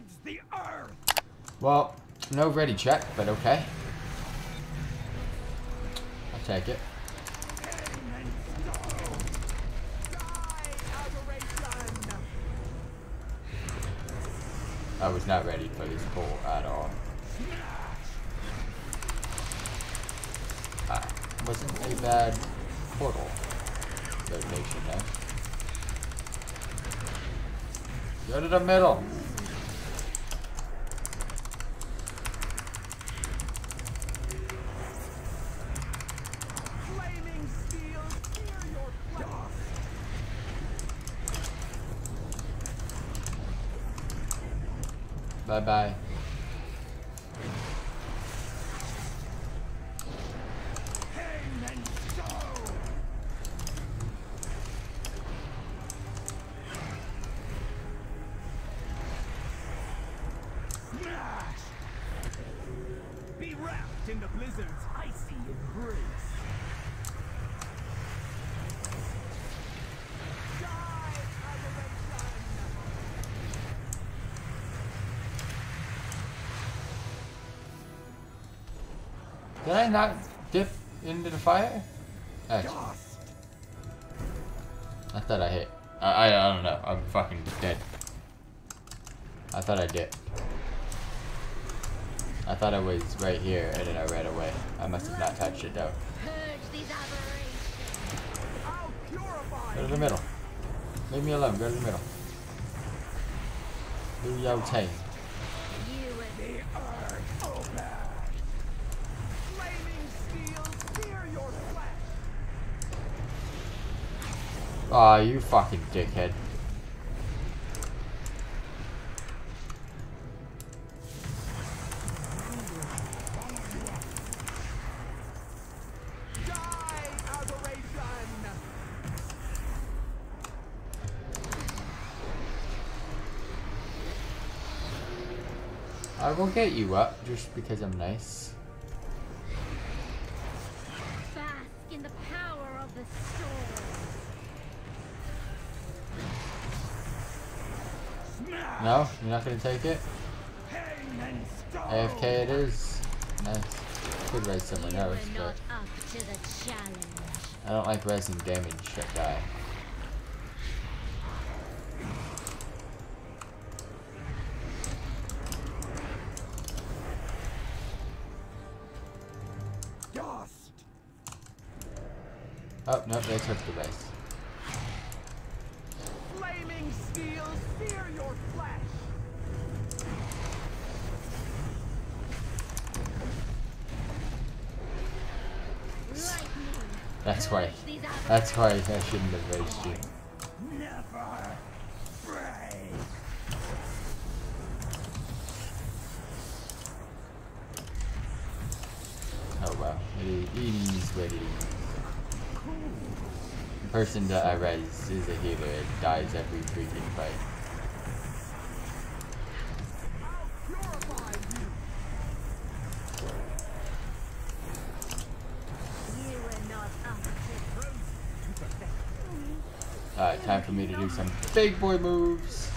needs the earth. Well, no ready check, but okay. I'll take it. I was not ready for this pull at all. Wasn't a bad portal rotation there. Go to the middle. Flaming steel, sear your dust. Bye bye. Be wrapped in the blizzard's icy embrace. Die, adoration. Did I not dip into the fire? Actually, I thought I hit. I don't know. I'm fucking dead. I thought I dipped. I thought I was right here and then I ran away. I must have not touched it though. Go to the middle. Leave me alone. Go to the middle. Do your thing. Aw, you fucking dickhead. I will get you up just because I'm nice. Bask in the power of the storm. No? You're not gonna take it? AFK it is. Nice. Could res someone else, but I don't like resing damage that guy. Oh, no, they took the base. Flaming steel, sear your flesh. That's why I shouldn't have raced you. Never break. Oh wow, it is what it is. The person that I res is a healer and dies every freaking fight. Alright, time for me to do some big boy moves.